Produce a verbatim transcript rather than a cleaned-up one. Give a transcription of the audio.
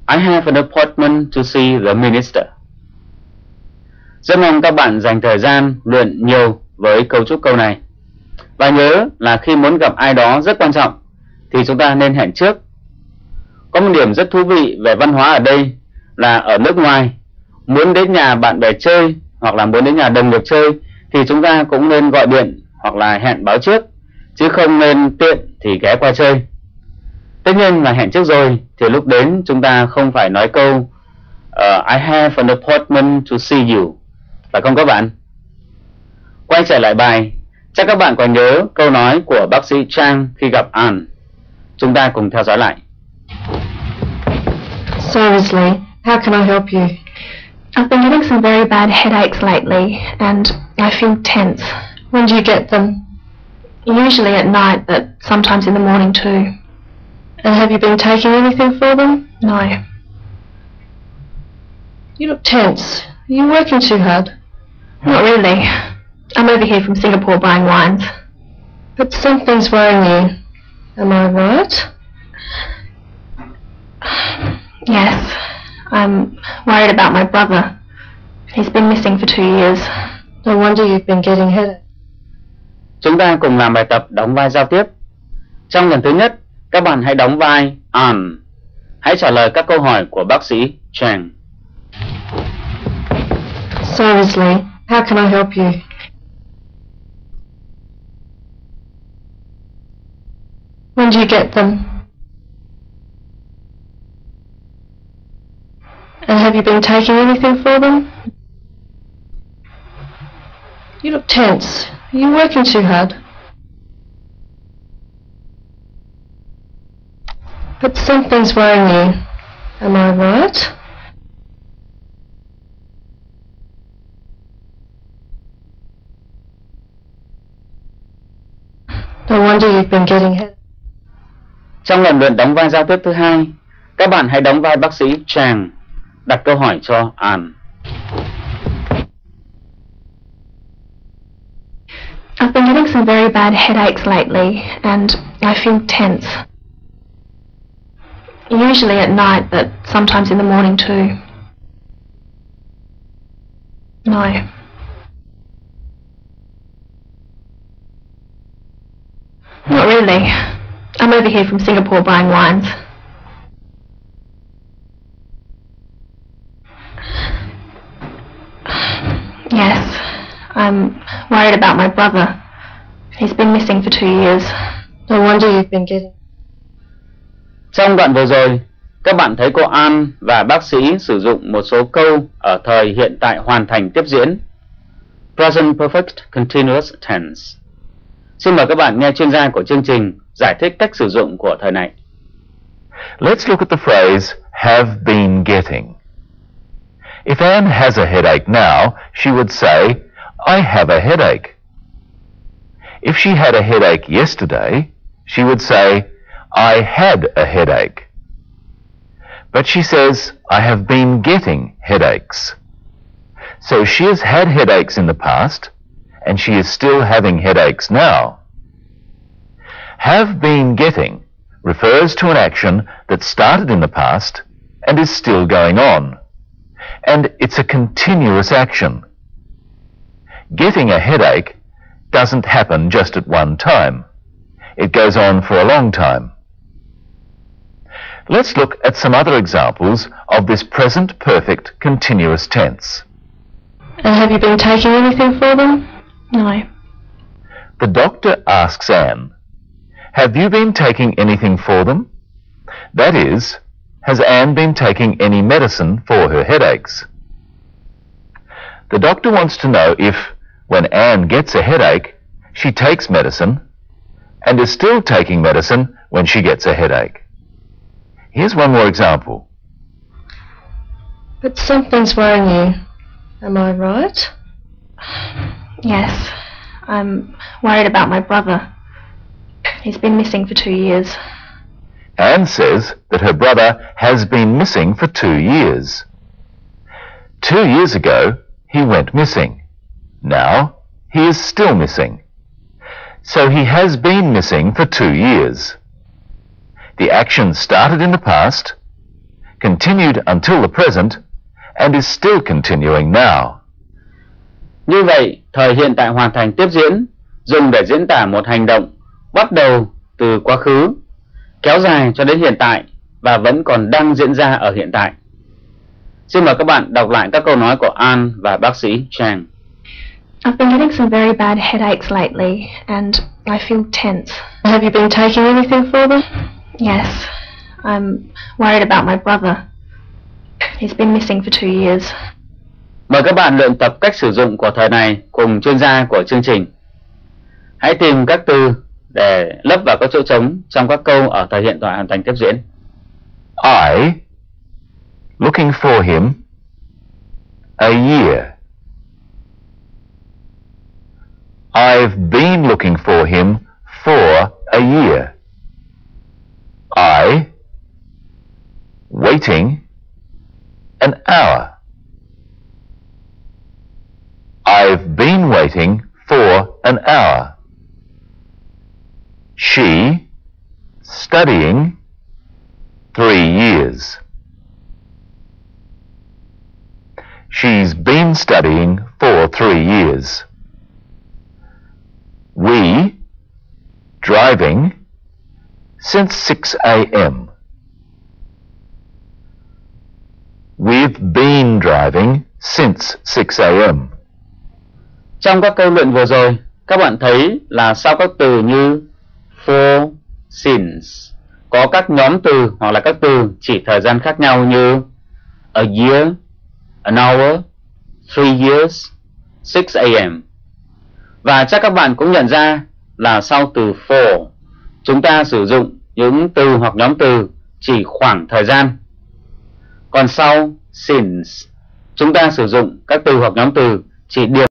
I have an appointment to see the minister. Rất mong các bạn dành thời gian luyện nhiều với cấu trúc câu này. Và nhớ là khi muốn gặp ai đó rất quan trọng thì chúng ta nên hẹn trước. Có một điểm rất thú vị về văn hóa ở đây là ở nước ngoài, muốn đến nhà bạn bè chơi hoặc là muốn đến nhà đồng nghiệp chơi thì chúng ta cũng nên gọi điện hoặc là hẹn báo trước, chứ không nên tiện thì ghé qua chơi. Tất nhiên là hẹn trước rồi thì lúc đến chúng ta không phải nói câu uh, I have an appointment to see you, phải không các bạn? Quay trở lại bài, chắc các bạn còn nhớ câu nói của bác sĩ Chang khi gặp Anne. Chúng ta cùng theo dõi lại. Seriously, how can I help you? I've been getting some very bad headaches lately, and I feel tense. When do you get them? Usually at night, but sometimes in the morning too. And have you been taking anything for them? No. You look tense. Are you working too hard? Not really. I'm over here from Singapore buying wines. But something's worrying you. Am I right? Yes. I'm worried about my brother. He's been missing for two years. No wonder you've been getting headache. Chúng ta cùng làm bài tập đóng vai giao tiếp. Trong lần thứ nhất, các bạn hãy đóng vai Anne. Hãy trả lời các câu hỏi của bác sĩ Chang. Seriously, how can I help you? When do you get them? And have you been taking anything for them? You look tense. Are you working too hard? But something's worrying you. Am I right? No wonder you've been getting hit. Trong lần luyện đóng vai giao tiếp thứ hai, các bạn hãy đóng vai bác sĩ Chang, đặt câu hỏi cho Anne. I've been getting some very bad headaches lately, and I feel tense. Usually at night, but sometimes in the morning too. No. Not really. I'm over here from Singapore buying wines. Yes. I'm worried about my brother. He's been missing for two years. No wonder you've been getting... Trong đoạn vừa rồi, các bạn thấy cô Anne và bác sĩ sử dụng một số câu ở thời hiện tại hoàn thành tiếp diễn, Present Perfect Continuous Tense. Xin mời các bạn nghe chuyên gia của chương trình giải thích cách sử dụng của thời này. Let's look at the phrase have been getting. If Anne has a headache now, she would say, I have a headache. If she had a headache yesterday, she would say, I had a headache. But she says, I have been getting headaches. So she has had headaches in the past, and she is still having headaches now. Have been getting refers to an action that started in the past and is still going on, and it's a continuous action. Getting a headache doesn't happen just at one time. It goes on for a long time. Let's look at some other examples of this present perfect continuous tense. And have you been taking anything for them? No. The doctor asks Anne, have you been taking anything for them? That is, has Anne been taking any medicine for her headaches? The doctor wants to know if, when Anne gets a headache, she takes medicine and is still taking medicine when she gets a headache. Here's one more example. But something's worrying you. Am I right? Yes. I'm worried about my brother. He's been missing for two years. Anne says that her brother has been missing for two years. Two years ago, he went missing. Now, he is still missing. So he has been missing for two years. The action started in the past, continued until the present, and is still continuing now. Như vậy, thời hiện tại hoàn thành tiếp diễn dùng để diễn tả một hành động bắt đầu từ quá khứ, kéo dài cho đến hiện tại và vẫn còn đang diễn ra ở hiện tại. Xin mời các bạn đọc lại các câu nói của Anne và bác sĩ Chang. I've been getting some very bad headaches lately, and I feel tense. Have you been taking anything for them? Yes, I'm worried about my brother. He's been missing for two years. Mời các bạn luyện tập cách sử dụng của thời này cùng chuyên gia của chương trình. Hãy tìm các từ để lấp vào các chỗ trống trong các câu ở thời hiện tại hoàn thành tiếp diễn. I, looking for him, a year. I've been looking for him for a year. I, waiting, an hour. I've been waiting for an hour. She, studying, three years. She's been studying for three years. We, driving, since six a.m. We've been driving since six a.m. Trong các câu luyện vừa rồi, các bạn thấy là sau các từ như for, since có các nhóm từ hoặc là các từ chỉ thời gian khác nhau như a year, an hour, three years, six a.m. Và chắc các bạn cũng nhận ra là sau từ for, chúng ta sử dụng những từ hoặc nhóm từ chỉ khoảng thời gian. Còn sau since, chúng ta sử dụng các từ hoặc nhóm từ chỉ điểm